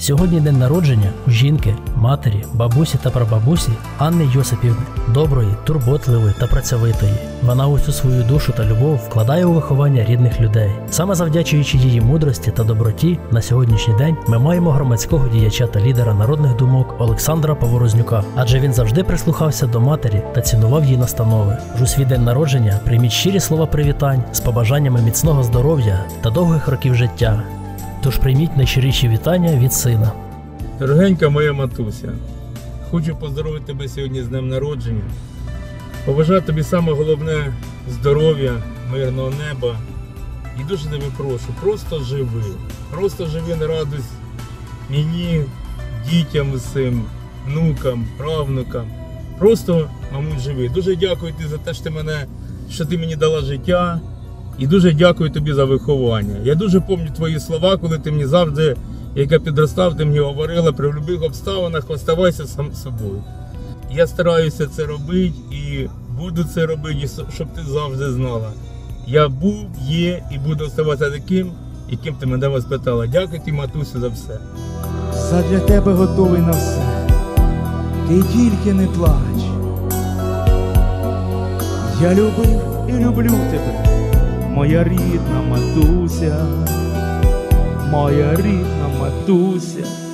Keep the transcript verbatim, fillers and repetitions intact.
Сьогодні день народження у жінки, матері, бабусі та прабабусі Анни Йосипівни, доброї, турботливої та працьовитої. Вона усю свою душу та любов вкладає у виховання рідних людей. Саме завдячуючи її мудрості та доброті, на сьогоднішній день ми маємо громадського діяча та лідера народних думок Олександра Поворознюка, адже він завжди прислухався до матері та цінував її настанови. Ж у свій день народження прийміть щирі слова привітань з побажаннями міцного здоров'я та довгих років життя. Тож прийміть найщиріші вітання від сина. Дорогенька моя матуся, хочу поздоровити тебе сьогодні з днем народження. Побажати тобі саме головне здоров'я, мирного неба. І дуже тебе прошу, просто живи. Просто живи на радість мені, дітям усім, внукам, правнукам. Просто, мабуть, живи. Дуже дякую тобі за те, що ти, мене, що ти мені дала життя. І дуже дякую тобі за виховання. Я дуже пам'ятаю твої слова, коли ти мені завжди, як я підростав, ти мені говорила, при будь-яких обставинах оставайся сам собою. Я стараюся це робити і буду це робити, щоб ти завжди знала. Я був, є і буду оставатися таким, яким ти мене воспитала. Дякую тобі, матусю, за все. Задля тебе готовий на все. Ти тільки не плач. Я любив і люблю тебе. Моя рідна матуся, моя рідна матуся.